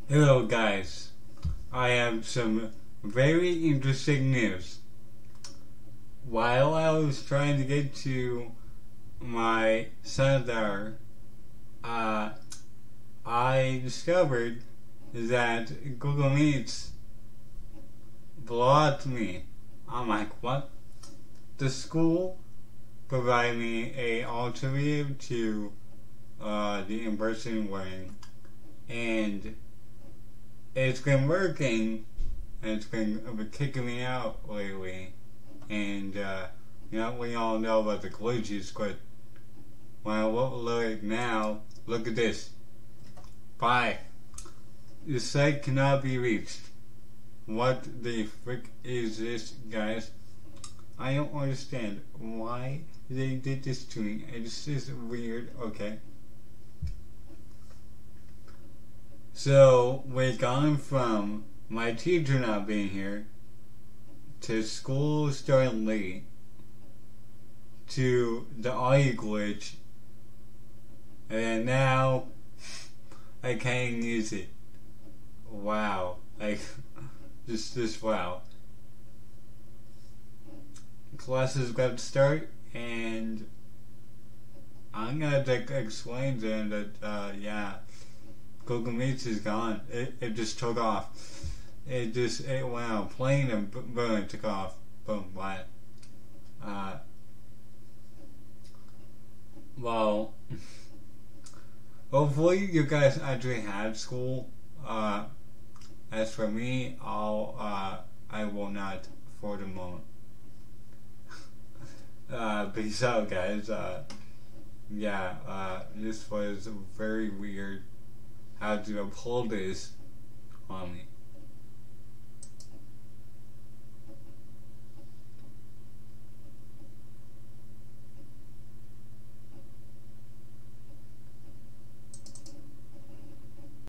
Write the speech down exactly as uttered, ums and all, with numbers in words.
Hello guys, I have some very interesting news. While I was trying to get to my sundial, uh, I discovered that Google Meets blocked me. I'm like, what? The school provided me a alternative to uh, the in-person learning, and it's been working, and it's been, been kicking me out lately. And, uh, you know, we all know about the glitches, but, well, what we'll look at now, look at this. Bye. The site cannot be reached. What the frick is this, guys? I don't understand why they did this to me. It's just weird. Okay. So, we've gone from my teacher not being here, to school starting late, to the audio glitch, and now I can't use it. Wow. Like, just, just wow. Classes got to start, and I'm gonna like, explain to them that, uh, yeah, Google Meets is gone. It, it just took off. It just, it went on a plane and boom, it took off. Boom, what? Uh, well, hopefully you guys actually had school. Uh, as for me, I'll, uh, I will not for the moment. uh, peace out, guys. Uh, yeah, uh, this was very weird how to pull this on me.